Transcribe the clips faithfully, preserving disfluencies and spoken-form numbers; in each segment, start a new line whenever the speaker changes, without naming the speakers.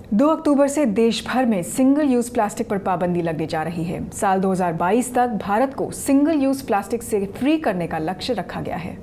दो अक्टूबर से देश भर में सिंगल यूज प्लास्टिक पर पाबंदी लगने जा रही है। साल दो हज़ार बाईस तक भारत को सिंगल यूज प्लास्टिक से फ्री करने का लक्ष्य रखा गया है।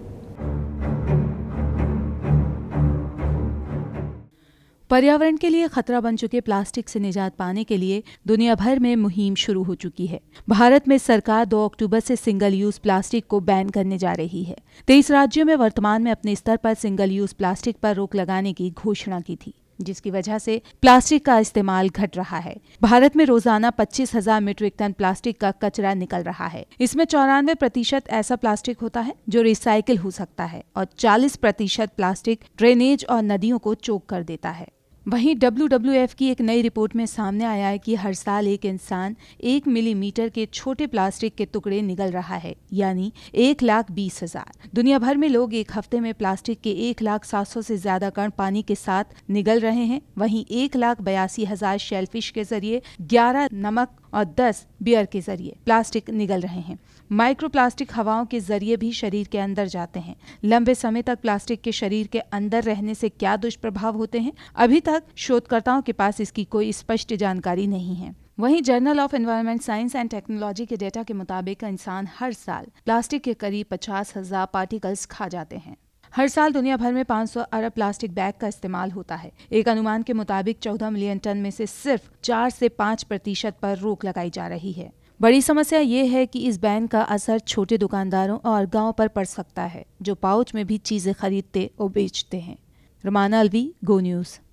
पर्यावरण के लिए खतरा बन चुके प्लास्टिक से निजात पाने के लिए दुनिया भर में मुहिम शुरू हो चुकी है। भारत में सरकार दो अक्टूबर से सिंगल यूज प्लास्टिक को बैन करने जा रही है। तेईस राज्यों में वर्तमान में अपने स्तर पर सिंगल यूज प्लास्टिक पर रोक लगाने की घोषणा की थी, जिसकी वजह से प्लास्टिक का इस्तेमाल घट रहा है। भारत में रोजाना पच्चीस हजार मीट्रिक टन प्लास्टिक का कचरा निकल रहा है। इसमें चौरानवे प्रतिशत ऐसा प्लास्टिक होता है जो रिसाइकिल हो सकता है और चालीस प्रतिशत प्लास्टिक ड्रेनेज और नदियों को चोक कर देता है। वहीं डब्ल्यू डब्ल्यू एफ की एक नई रिपोर्ट में सामने आया है कि हर साल एक इंसान एक मिलीमीटर के छोटे प्लास्टिक के टुकड़े निगल रहा है, यानी एक लाख बीस हजार। दुनिया भर में लोग एक हफ्ते में प्लास्टिक के एक लाख सात सौ से ज्यादा कण पानी के साथ निगल रहे हैं। वहीं एक लाख बयासी हजार शेलफिश के जरिए, ग्यारह नमक और दस बियर के जरिए प्लास्टिक निगल रहे हैं। माइक्रोप्लास्टिक हवाओं के जरिए भी शरीर के अंदर जाते हैं। लंबे समय तक प्लास्टिक के शरीर के अंदर रहने से क्या दुष्प्रभाव होते हैं, अभी तक शोधकर्ताओं के पास इसकी कोई स्पष्ट जानकारी नहीं है। वहीं journal of environment science and technology के डेटा के मुताबिक इंसान हर साल प्लास्टिक के करीब पचास हजार पार्टिकल्स खा जाते हैं। हर साल दुनिया भर में पाँच सौ अरब प्लास्टिक बैग का इस्तेमाल होता है। एक अनुमान के मुताबिक चौदह मिलियन टन में से सिर्फ चार से पाँच प्रतिशत पर रोक लगाई जा रही है। बड़ी समस्या ये है कि इस बैन का असर छोटे दुकानदारों और गांव पर पड़ सकता है, जो पाउच में भी चीजें खरीदते और बेचते हैं। Ramana Alvi, Go news.